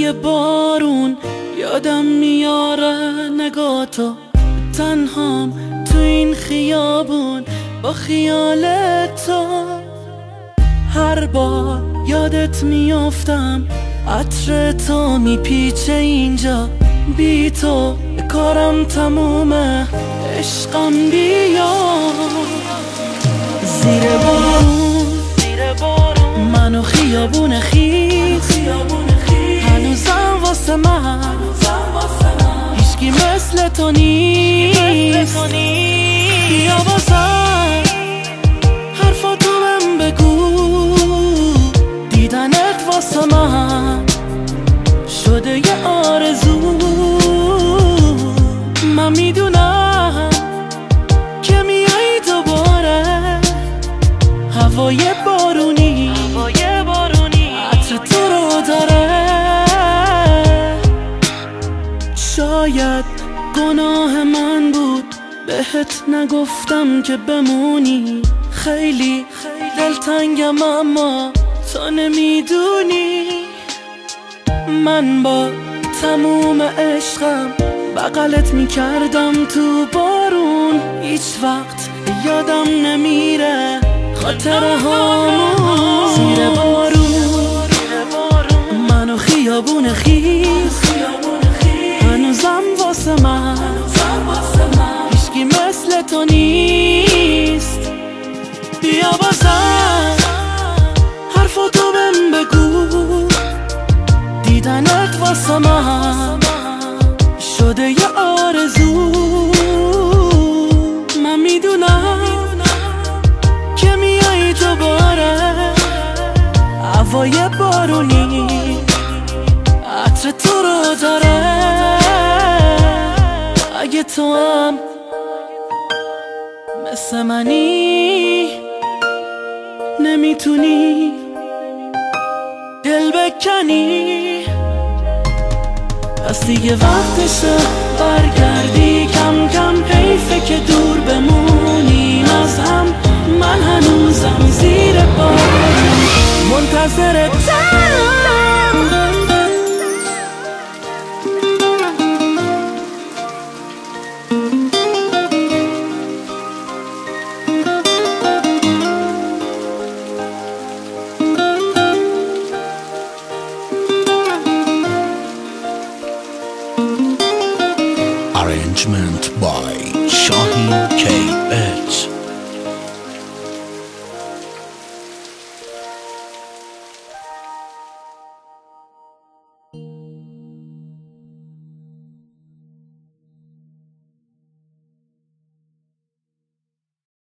صدای بارون یادم میاره نگاهتو، تنهام تو این خیابون با خیال تو. هر بار یادت میافتم، عطر تو میپیچه اینجا، بی تو کارم تمومه، عشقم بیا. زیر بارون منو خیابون خیس، هنوزم واسه من هیچکی مثل تو نیست. بیا بازم حرفاتو من بگو، دیدنت واسه من شده یه آرزو. من میدونم که میای دوباره، هوای بارونی عطر تو رو داره. شاید گناه من بود بهت نگفتم که بمونی، خیلی دلتنگم اما تو نمیدونی. من با تموم عشقم بغلت میکردم تو بارون، هیچ وقت یادم نمیره خاطره هامون. زیر بارون منو خیابون خیس، هنوزم واسه من هیچکی مثل تو نیست. بیا بازم حرفاتو من بگو، دیدنت واسه من شده یه آرزو. من میدونم که میای دوباره، هوای بارونی عطر تو رو داره. اگه تو هم مثل منی نمیتونی دل بکنی، پس دیگه وقتشه برگردی کم کم. حیفه که دور بمونیم از هم، من هنوزم زیر بارون منتظرتم. Arrangement by Sean